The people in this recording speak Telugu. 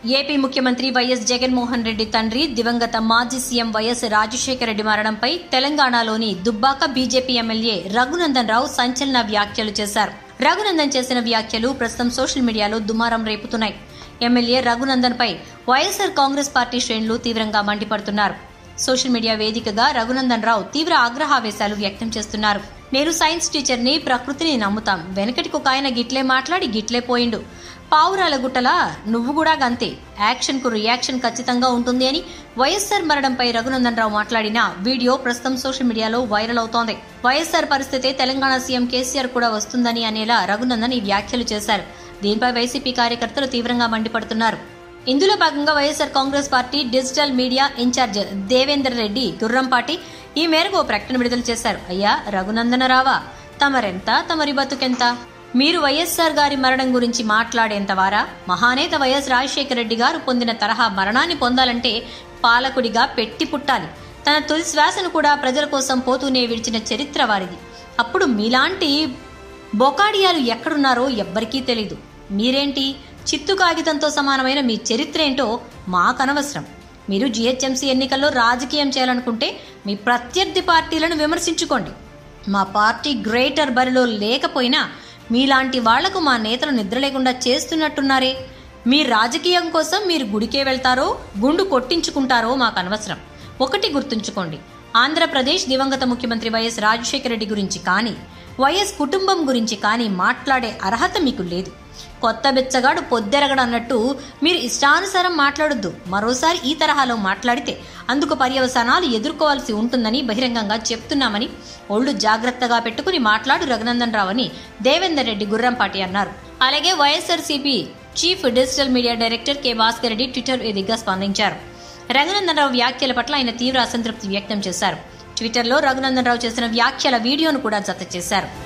ఏపీ ముఖ్యమంత్రి వైఎస్ జగన్మోహన్ రెడ్డి తండ్రి దివంగత మాజీ సీఎం వైఎస్ రాజశేఖర రెడ్డి మరణంపై తెలంగాణలోని దుబ్బాక బీజేపీ ఎమ్మెల్యే రఘునందన్ రావు సంచలన వ్యాఖ్యలు చేశారు. రఘునందన్ చేసిన వ్యాఖ్యలు ప్రస్తుతం సోషల్ మీడియాలో దుమారం రేపుతున్నాయి. ఎమ్మెల్యే రఘునందన్ పై వైఎస్ఆర్ కాంగ్రెస్ పార్టీ శ్రేణులు తీవ్రంగా మండిపడుతున్నారు. సోషల్ మీడియా వేదికగా రఘునందన్ రావు తీవ్ర ఆగ్రహావేశాలు వ్యక్తం చేస్తున్నారు. నేను సైన్స్ టీచర్ని, ప్రకృతిని నమ్ముతాం. వెనకటికి ఒక ఆయన గిట్లే మాట్లాడి గిట్లే పోయిండు. పావురాల గుట్టలా నువ్వు కూడా గంతే. యాక్షన్ కు రియాక్షన్ ఖచ్చితంగా ఉంటుంది అని వైఎస్ఆర్ మరణంపై రఘునందన్ రావు మాట్లాడిన వీడియో ప్రస్తుతం సోషల్ మీడియాలో వైరల్ అవుతోంది. వైఎస్ఆర్ పరిస్థితే తెలంగాణ సీఎం కేసీఆర్ కూడా వస్తుందని అనేలా రఘునందన్ ఈ వ్యాఖ్యలు చేశారు. దీనిపై వైసీపీ కార్యకర్తలు తీవ్రంగా మండిపడుతున్నారు. ఇందులో భాగంగా YSR Congress Party digital media in-charge Devender Reddy Gurrampati ఈ మేరకు ఓ ప్రకటన విడుదల చేశారు. అయ్యా రఘునందన రావా, తమరెంత, తమరి బతుకెంత? మీరు వైఎస్ఆర్ గారి మరణం గురించి మాట్లాడేంతవారా? మహానేత వైఎస్ రాజశేఖర రెడ్డి గారు పొందిన తరహా మరణాన్ని పొందాలంటే పాలకుడిగా పెట్టి పుట్టాలి. తన తొలి శ్వాసను కూడా ప్రజల కోసం పోతూనే విడిచిన చరిత్ర వారిది. అప్పుడు మీలాంటి బొకాడియాలు ఎక్కడున్నారో ఎవ్వరికీ తెలీదు. మీరేంటి, చిత్తు కాగితంతో సమానమైన మీ చరిత్ర ఏంటో మాకనవసరం. మీరు జీహెచ్ఎంసీ ఎన్నికల్లో రాజకీయం చేయాలనుకుంటే మీ ప్రత్యర్థి పార్టీలను విమర్శించుకోండి. మా పార్టీ గ్రేటర్ బరిలో లేకపోయినా మీలాంటి వాళ్లకు మా నేతలు నిద్ర లేకుండా చేస్తున్నట్టున్నారే. మీ రాజకీయం కోసం మీరు గుడికే వెళ్తారో గుండు కొట్టించుకుంటారో మాకు అనవసరం. ఒకటి గుర్తుంచుకోండి, ఆంధ్రప్రదేశ్ దివంగత ముఖ్యమంత్రి వైఎస్ రాజశేఖర రెడ్డి గురించి కానీ, వైఎస్ కుటుంబం గురించి కానీ మాట్లాడే అర్హత మీకు లేదు. కొత్త బెచ్చగాడు పొద్దెరగడు అన్నట్టు మీరు ఇష్టానుసారం మాట్లాడొద్దు. మరోసారి ఈ తరహాలో మాట్లాడితే అందుకు పర్యవసానాలు ఎదుర్కోవాల్సి ఉంటుందని బహిరంగంగా చెప్తున్నామని ఒళ్ళు జాగ్రత్తగా పెట్టుకుని మాట్లాడు రఘునందన్ రావు అని దేవేందర్ రెడ్డి గుర్రంపాటి అన్నారు. అలాగే YSRCP chief digital media director K Bhaskar Reddy Twitter వేదికగా స్పందించారు. రఘునందన్ రావు వ్యాఖ్యల పట్ల ఆయన తీవ్ర అసంతృప్తి వ్యక్తం చేశారు. ట్విట్టర్లో రఘునందన్ రావు చేసిన వ్యాఖ్యల వీడియోను కూడా జత చేశారు.